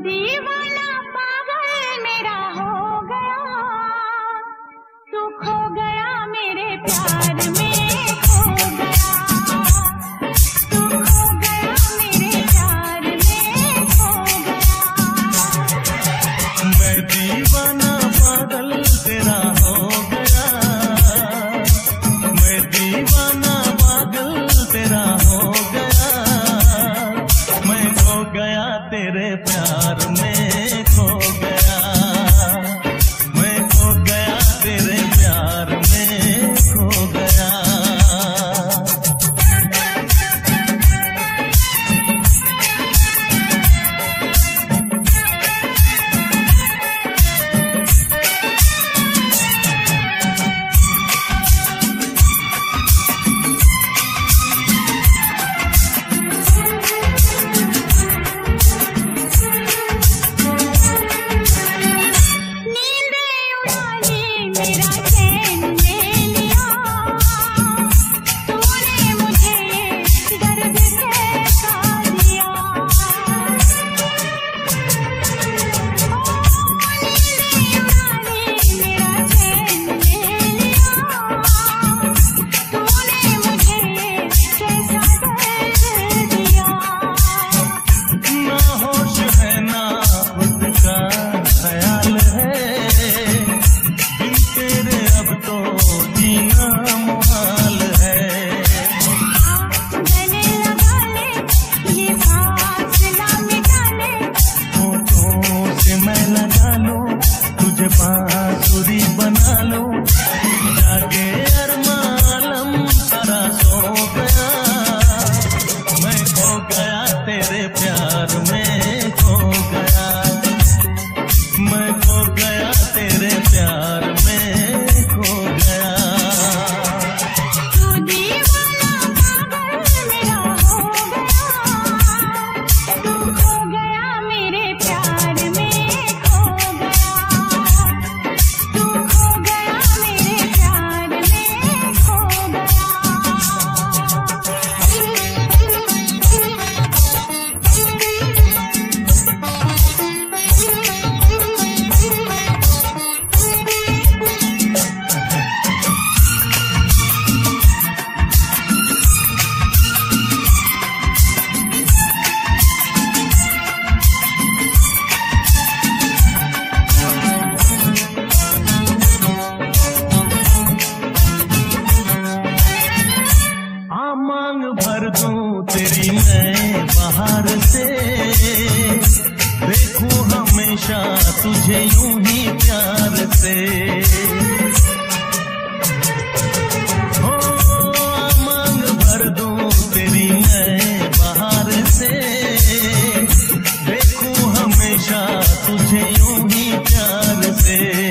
दीवाना पागल मेरा हो गया, तू खो गया मेरे प्यार में, खो गया, तू खो गया मेरे प्यार में, खो गया। मैं दीवाना पागल तेरा हो गया, मैं दीवाना पागल तेरा हो गया, मैं खो गया तेरे प्यार में, खो गया, मैं खो गया तेरे प्यार में, खो गया। मेरा चैन ले लिया, तूने मुझे दर्द कैसा दिया, मेरा चैन ले लिया, तूने मुझे कैसा दर्द दिया। ना होश है ना खुद का ख्याल है, तेरे अब तो जीना मुहाल है। गले लगा ले ये फासला मिटा ले, होठों से मैं लगा लूं तुझे बांसुरी बना लूं, जागे अरमालम सारा सो गया, मैं खो गया तेरे प्यार में, खो गया, मैं खो गया तेरे प्यार में, खो गया। तू दीवाना पागल मेरा हो गया, तू खो गया मेरे प्यार में, खो गया, तू खो गया मेरे प्यार में, खो गया। मांग भर दूं तेरी मैं बाहर से, देखूं हमेशा तुझे यूं ही प्यार से, हो मांग भर दूं तेरी मैं बाहर से, देखूं हमेशा तुझे यूं ही प्यार से।